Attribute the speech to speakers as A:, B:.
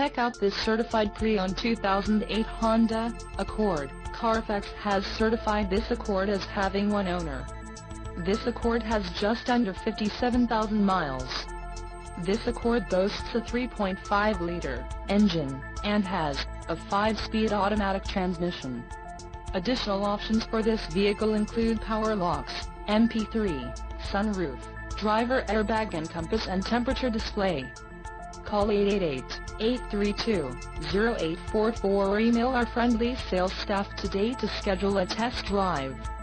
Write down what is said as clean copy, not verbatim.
A: Check out this certified pre-owned 2008 Honda Accord. Carfax has certified this Accord as having one owner. This Accord has just under 57,000 miles. This Accord boasts a 3.5-liter engine, and has a 5-speed automatic transmission. Additional options for this vehicle include power locks, MP3, sunroof, driver airbag and compass and temperature display. Call 888-832-0844 or email our friendly sales staff today to schedule a test drive.